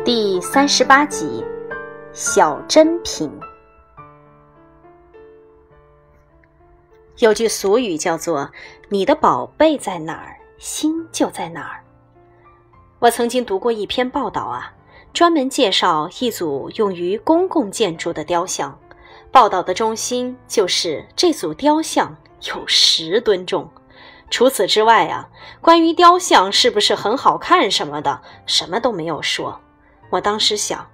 第38集，小珍品。有句俗语叫做你的宝贝在哪儿，心就在哪儿。我曾经读过一篇报道专门介绍一组用于公共建筑的雕像，报道的中心就是这组雕像有10吨重。除此之外关于雕像是不是很好看什么的，什么都没有说。我当时想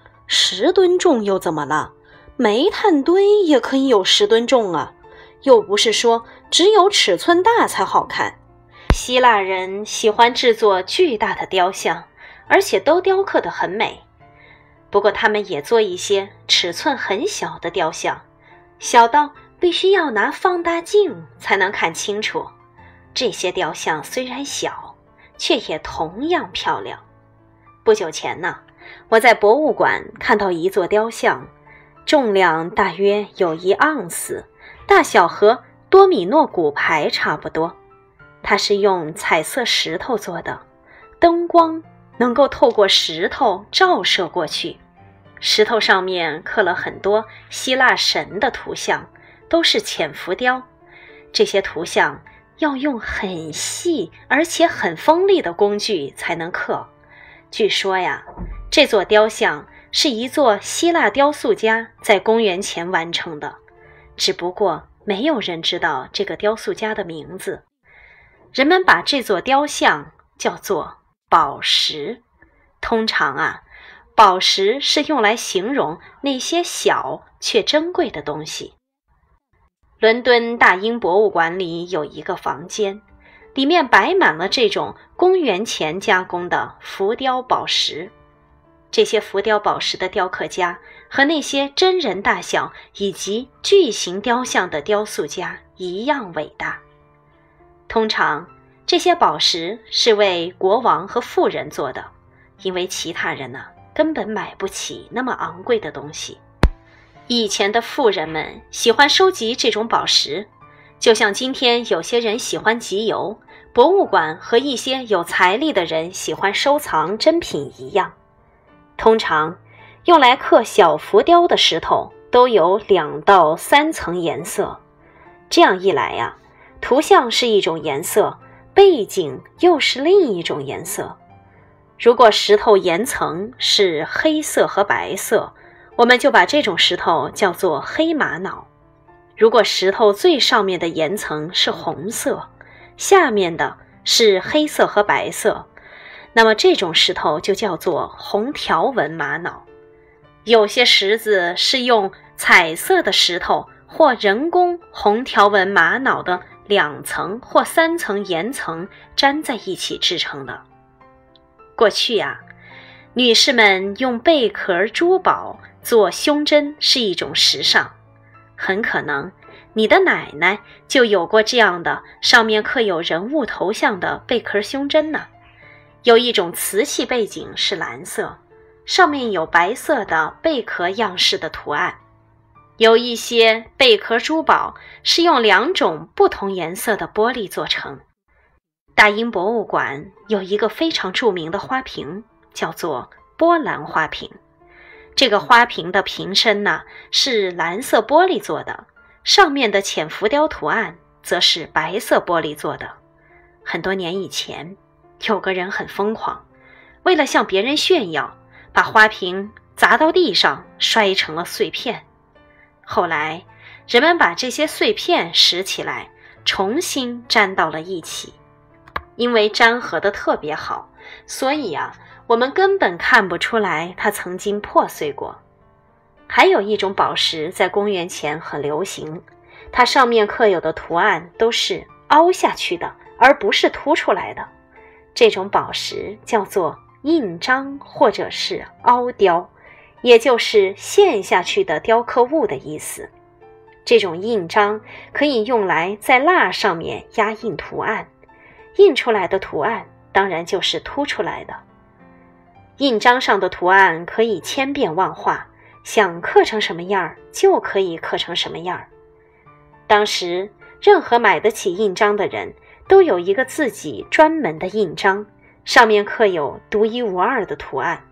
，10吨重又怎么了？煤炭堆也可以有10吨重又不是说只有尺寸大才好看。希腊人喜欢制作巨大的雕像，而且都雕刻得很美。不过他们也做一些尺寸很小的雕像，小到必须要拿放大镜才能看清楚。这些雕像虽然小，却也同样漂亮。不久前我在博物馆看到一座雕像，重量大约有1盎司，大小和多米诺骨牌差不多。它是用彩色石头做的，灯光能够透过石头照射过去。石头上面刻了很多希腊神的图像，都是浅浮雕。这些图像要用很细而且很锋利的工具才能刻。据说这座雕像是一座希腊雕塑家在公元前完成的，只不过没有人知道这个雕塑家的名字。人们把这座雕像叫做宝石。通常宝石是用来形容那些小却珍贵的东西。伦敦大英博物馆里有一个房间，里面摆满了这种公元前加工的浮雕宝石。这些浮雕宝石的雕刻家和那些真人大小以及巨型雕像的雕塑家一样伟大。通常这些宝石是为国王和富人做的，因为其他人根本买不起那么昂贵的东西。以前的富人们喜欢收集这种宝石，就像今天有些人喜欢集邮，博物馆和一些有财力的人喜欢收藏珍品一样。通常用来刻小浮雕的石头都有2到3层颜色，这样一来图像是一种颜色，背景又是另一种颜色。如果石头岩层是黑色和白色，我们就把这种石头叫做黑玛瑙。如果石头最上面的岩层是红色，下面的是黑色和白色，那么这种石头就叫做红条纹玛瑙。有些石子是用彩色的石头或人工红条纹玛瑙的2层或3层岩层粘在一起制成的。过去女士们用贝壳珠宝做胸针是一种时尚，很可能你的奶奶就有过这样的上面刻有人物头像的贝壳胸针呢。有一种瓷器背景是蓝色，上面有白色的贝壳样式的图案。有一些贝壳珠宝是用2种不同颜色的玻璃做成。大英博物馆有一个非常著名的花瓶，叫做波兰花瓶。这个花瓶的瓶身是蓝色玻璃做的，上面的浅浮雕图案则是白色玻璃做的。很多年以前，有个人很疯狂，为了向别人炫耀，把花瓶砸到地上，摔成了碎片。后来人们把这些碎片拾起来，重新粘到了一起。因为粘合得特别好，所以我们根本看不出来它曾经破碎过。还有一种宝石在公元前很流行，它上面刻有的图案都是凹下去的，而不是凸出来的。这种宝石叫做印章或者是凹雕，也就是陷下去的雕刻物的意思。这种印章可以用来在蜡上面压印图案，印出来的图案当然就是凸出来的。印章上的图案可以千变万化，想刻成什么样就可以刻成什么样。当时任何买得起印章的人都有一个自己专门的印章，上面刻有独一无二的图案，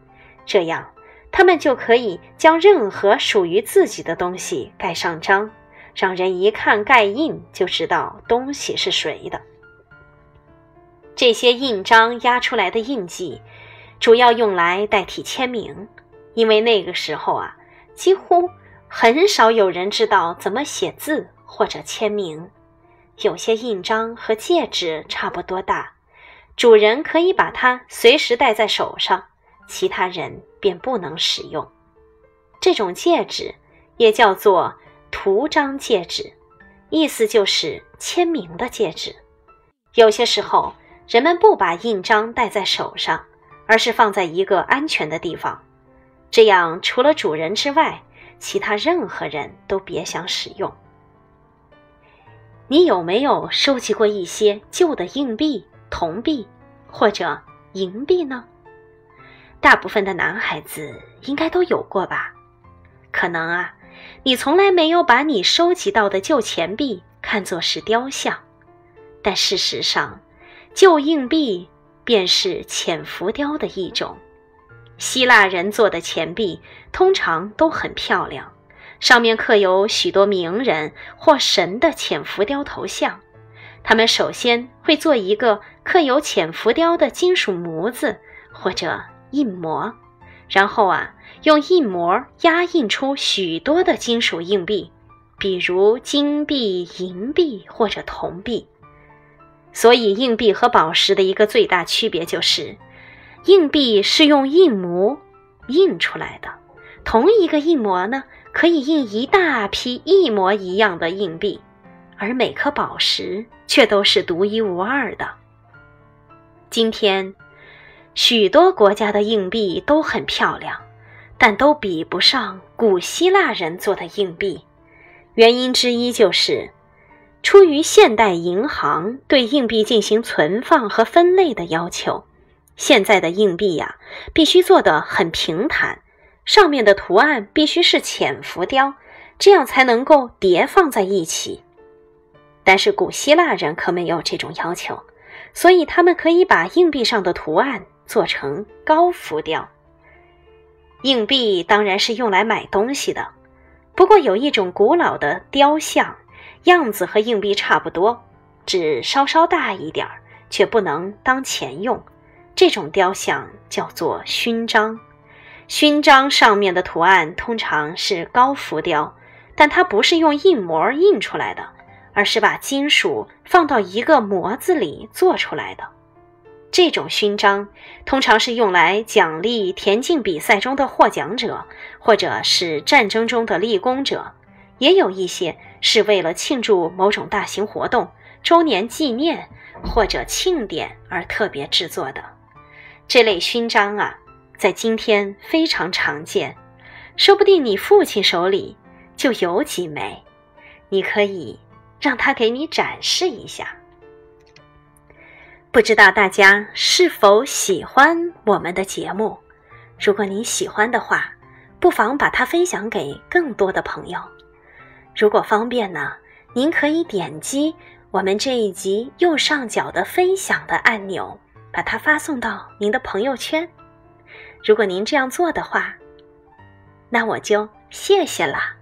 这样他们就可以将任何属于自己的东西盖上章，让人一看盖印就知道东西是谁的。这些印章压出来的印记主要用来代替签名，因为那个时候啊，几乎很少有人知道怎么写字或者签名。有些印章和戒指差不多大，主人可以把它随时戴在手上，其他人便不能使用。这种戒指也叫做图章戒指，意思就是签名的戒指。有些时候人们不把印章戴在手上，而是放在一个安全的地方，这样除了主人之外，其他任何人都别想使用。你有没有收集过一些旧的硬币、铜币或者银币呢？大部分的男孩子应该都有过吧。可能啊，你从来没有把你收集到的旧钱币看作是雕像，但事实上，旧硬币便是浅浮雕的一种。希腊人做的钱币通常都很漂亮，上面刻有许多名人或神的浅浮雕头像。他们首先会做一个刻有浅浮雕的金属模子或者印模，然后啊，用印模压印出许多的金属硬币，比如金币、银币或者铜币。所以硬币和宝石的一个最大区别就是，硬币是用印模印出来的，同一个印模呢，可以印一大批一模一样的硬币，而每颗宝石却都是独一无二的。今天，许多国家的硬币都很漂亮，但都比不上古希腊人做的硬币。原因之一就是，出于现代银行对硬币进行存放和分类的要求，现在的硬币呀，必须做得很平坦，上面的图案必须是浅浮雕，这样才能够叠放在一起。但是古希腊人可没有这种要求，所以他们可以把硬币上的图案做成高浮雕。硬币当然是用来买东西的，不过有一种古老的雕像，样子和硬币差不多，只稍稍大一点，却不能当钱用。这种雕像叫做勋章。勋章上面的图案通常是高浮雕，但它不是用印模印出来的，而是把金属放到一个模子里做出来的。这种勋章通常是用来奖励田径比赛中的获奖者，或者是战争中的立功者，也有一些是为了庆祝某种大型活动、周年纪念或者庆典而特别制作的。这类勋章啊，在今天非常常见，说不定你父亲手里就有几枚，你可以让他给你展示一下。不知道大家是否喜欢我们的节目？如果您喜欢的话，不妨把它分享给更多的朋友。如果方便呢，您可以点击我们这一集右上角的分享的按钮，把它发送到您的朋友圈。如果您这样做的话，那我就谢谢了。